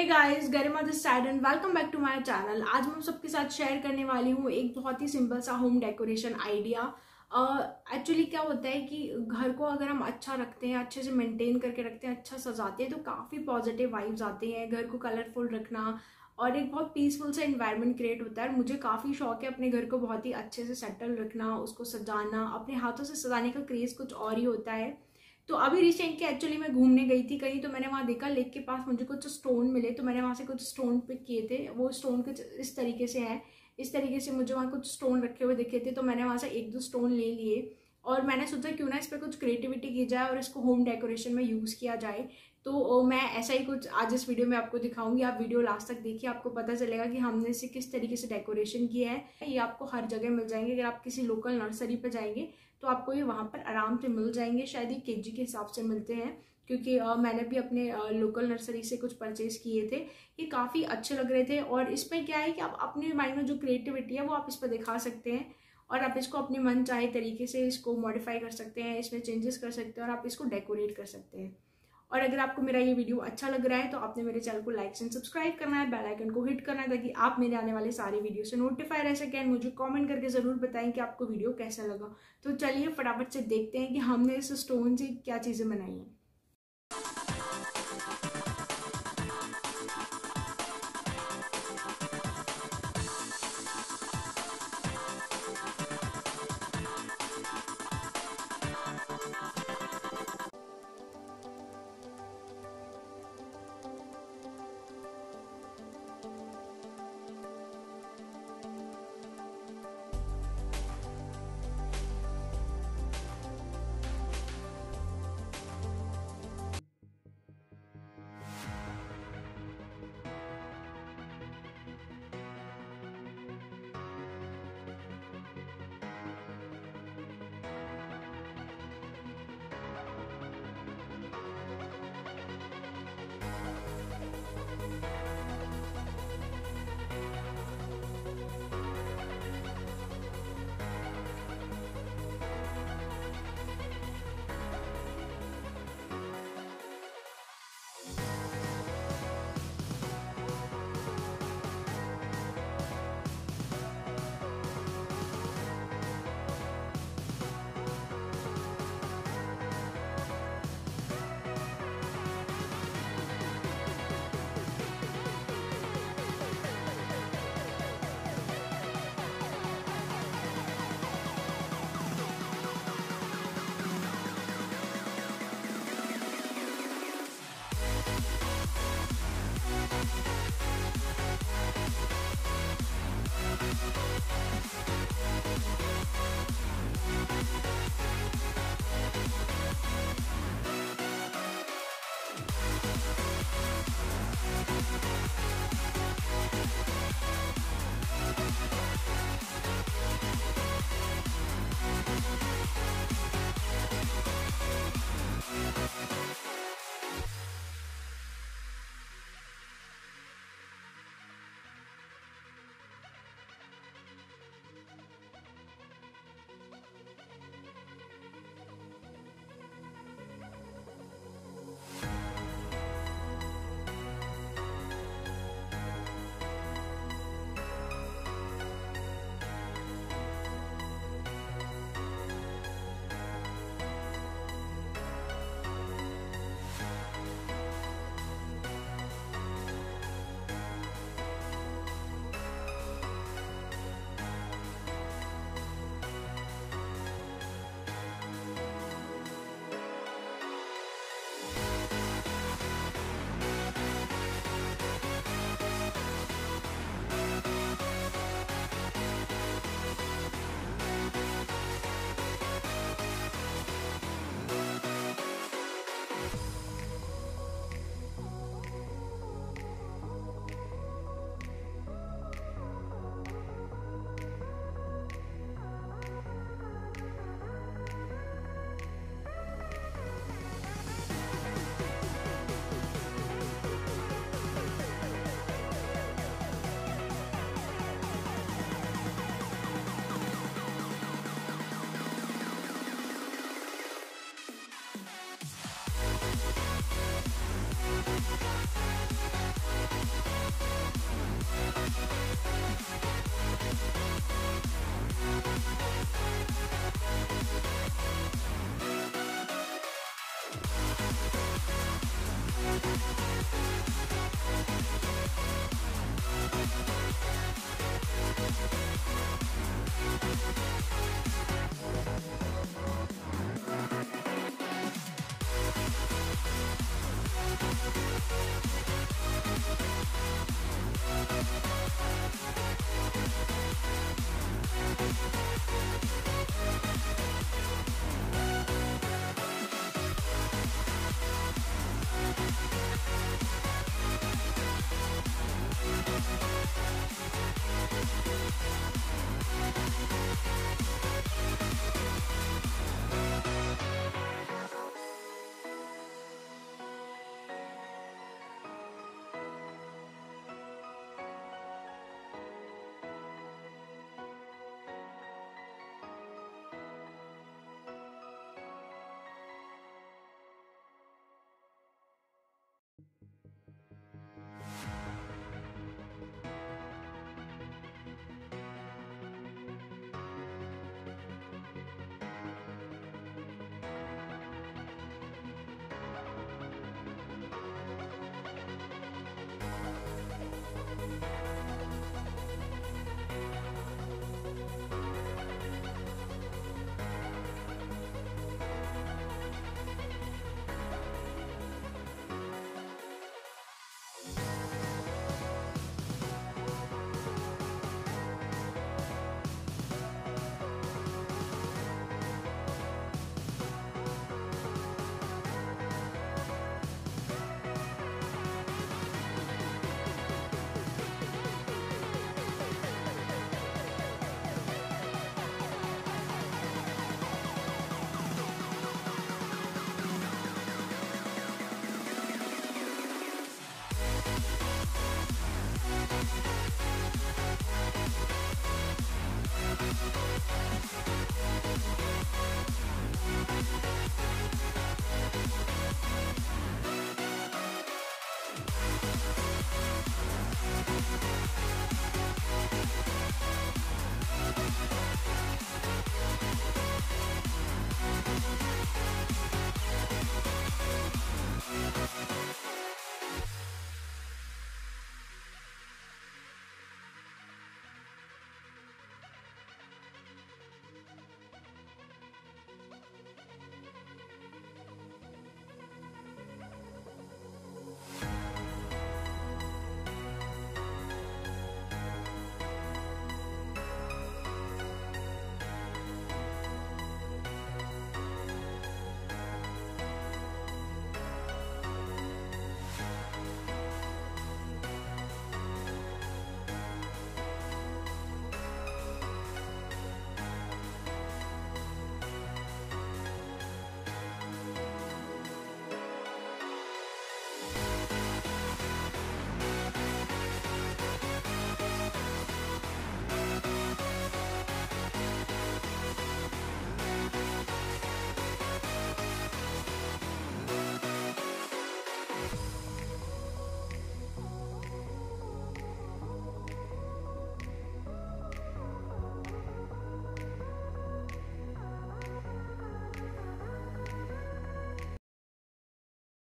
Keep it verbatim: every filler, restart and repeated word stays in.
Guys, Garima this side and welcome back to my channel. आज मैं सबके साथ शेयर करने वाली हूँ एक बहुत ही सिंपल सा होम डेकोरेशन आइडिया। एक्चुअली क्या होता है कि घर को अगर हम अच्छा रखते हैं, अच्छे से मेंटेन करके रखते हैं, अच्छा सजाते हैं तो काफ़ी पॉजिटिव वाइब्स आते हैं। घर को कलरफुल रखना और एक बहुत पीसफुल सा इन्वायरमेंट क्रिएट होता है। मुझे काफ़ी शौक है अपने घर को बहुत ही अच्छे से सेटल रखना, उसको सजाना। अपने हाथों से सजाने का क्रेज़ कुछ और ही होता है। तो अभी रिसेंटली एक्चुअली मैं घूमने गई थी कहीं, तो मैंने वहाँ देखा लेक के पास मुझे कुछ स्टोन मिले, तो मैंने वहाँ से कुछ स्टोन पिक किए थे। वो स्टोन कुछ इस तरीके से हैं, इस तरीके से मुझे वहाँ कुछ स्टोन रखे हुए दिखे थे, तो मैंने वहाँ से एक दो स्टोन ले लिए और मैंने सोचा क्यों ना इस पर कुछ क्रिएटिविटी की जाए और इसको होम डेकोरेशन में यूज़ किया जाए। तो मैं ऐसा ही कुछ आज इस वीडियो में आपको दिखाऊंगी। आप वीडियो लास्ट तक देखिए, आपको पता चलेगा कि हमने इसे किस तरीके से डेकोरेशन किया है। ये आपको हर जगह मिल जाएंगे। अगर आप किसी लोकल नर्सरी पर जाएंगे तो आपको ये वहाँ पर आराम से मिल जाएंगे। शायद ये केजी के हिसाब से मिलते हैं, क्योंकि आ, मैंने भी अपने लोकल नर्सरी से कुछ परचेज किए थे। ये काफ़ी अच्छे लग रहे थे और इसमें क्या है कि आप अपने माइंड में जो क्रिएटिविटी है वो आप इस पर दिखा सकते हैं और आप इसको अपने मन चाहे तरीके से इसको मॉडिफाई कर सकते हैं, इसमें चेंजेस कर सकते हैं और आप इसको डेकोरेट कर सकते हैं। और अगर आपको मेरा ये वीडियो अच्छा लग रहा है तो आपने मेरे चैनल को लाइक एंड सब्सक्राइब करना है, बेल आइकन को हिट करना है, ताकि आप मेरे आने वाले सारे वीडियो से नोटिफाई रह सकें। मुझे कमेंट करके ज़रूर बताएं कि आपको वीडियो कैसा लगा। तो चलिए फटाफट से देखते हैं कि हमने इस स्टोन से क्या चीज़ें बनाई हैं।